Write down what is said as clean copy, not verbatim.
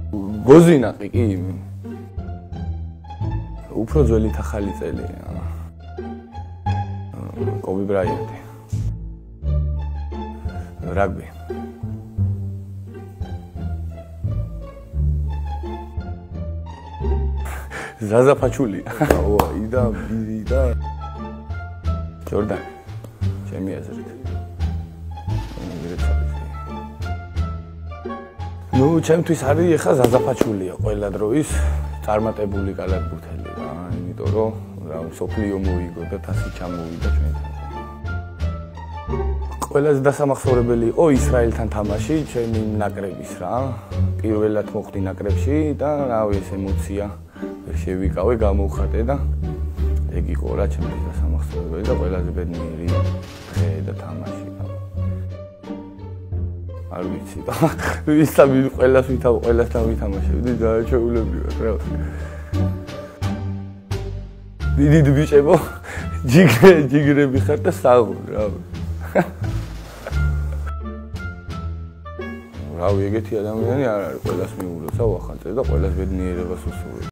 გოზინაყი კი უფრო ძველი ახალი წელი კობი ბრაიანტი რაგბი ზაზაფაჩული იდა ბიდა ჯორდანი ჩემი აზრით ნუ ჩემთვის არის ეხა ზაზაფაჩულია ყველა დროის წარმატებული კალათბურთელი რა იმიტომ რომ რა სოფლიო მოიგო და თასი ჩამოვიდა ჩვენთან ყველაზე დასამახსოვრებელი იყო ისრაელთან თამაში ჩემი ნაკრების რა პირველად მოხვდი ნაკრებში და რავი ეს ემოცია ვერ შევიკავე გამოვხატე და ეგ იყო რა ჩემთვის დასამახსოვრებელი და ყველაზე ბედნიერი დღე და თამაში არ ვიცი და ვისამი ყველასთან ვითამაშებდი და შეულებრივად რა დიდი ბიჭებო ჯიგრები ხარ და საღოლ რა რავი ეგეთი ადამიანი არ არის ყველას მიულოცა ვახანწე და ყველას ბედნიერებას უსურვებ